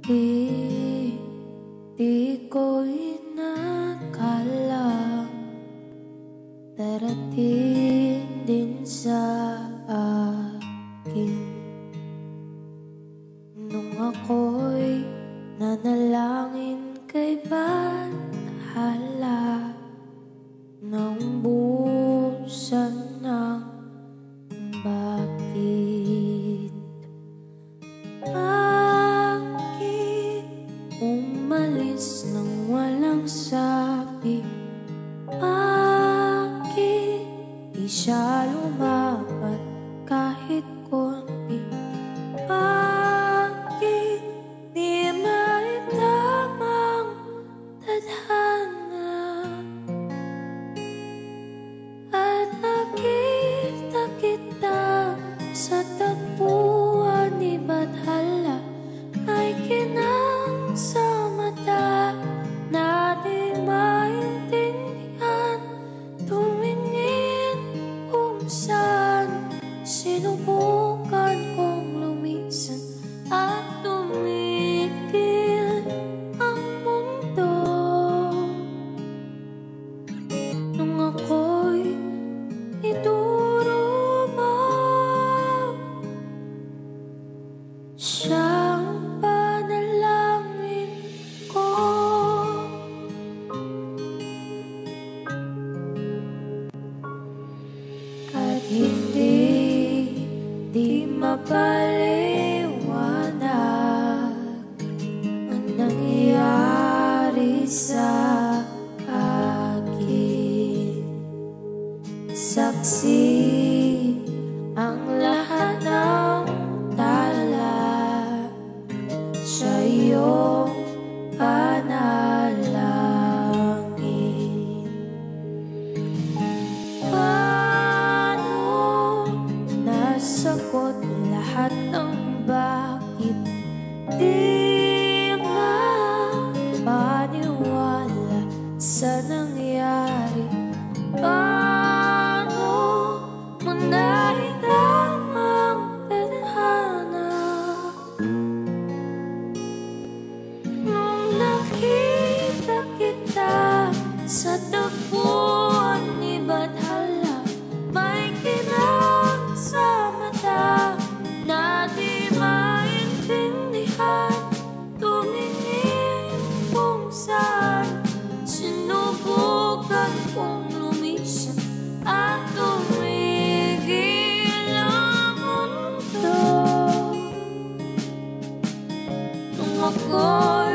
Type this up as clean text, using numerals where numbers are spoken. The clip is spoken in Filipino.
Di ko inakala darating din sa akin nung ako'y nanalangin kay Bathala ng busan ng bakit. Bakit umalis nang walang sabi? Bakit di siya lumapat kahit konti? Bakit di maitamang tadhana? At nakita kita sa tagpuan ni Bathala, ay kinang sa mata na di maintindihan. Tumingin kung saan sinubukan kong lumisan at tumigil ang mundo nung ako'y iduro mo. Siyang panalangin ko. At hindi mapaliwanag ang nangyari sa akin. Saksi ang lahat ng tala sa iyong panalangin. Paano nasagot lahat ng bakit? Di mapaniwala sa nangyari. Paano mo naitamang tadhana nung nakita kita sa tagpuan ni Bathala? May kinang sa mata na di maintindihan. Tumingin kung saan sinubukan kong lumisan at tumigil ang mundo nung ako'y